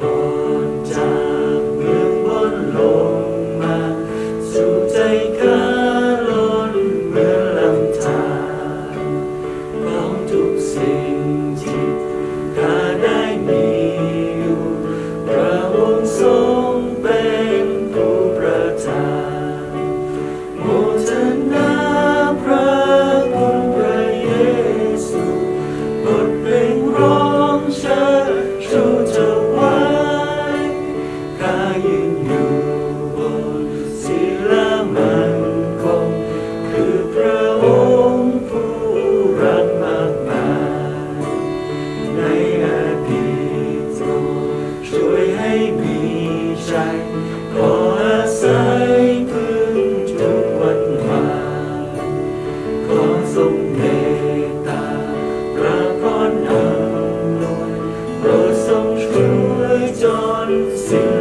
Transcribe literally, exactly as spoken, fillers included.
รจากเบื้องบนลงมาสู่ใจข้าล้นเหมือนลำธารของทุกสิ่งที่ข้าได้มีอยู่พระองค์ทรงเป็นผู้ประทานโมทนาพระคุณพระเยซูบทเพลงร้องเชิดชูถวายข้ายืนอยู่บนศิลามันคงคือพระองค์ผู้รักมากมายในอดีตทรงช่วยให้มีชัยขออาศัยพึ่งทุกวันวานขอทรงเมตตาประพรอำนวยโปรดทรงช่วยจนสิ้น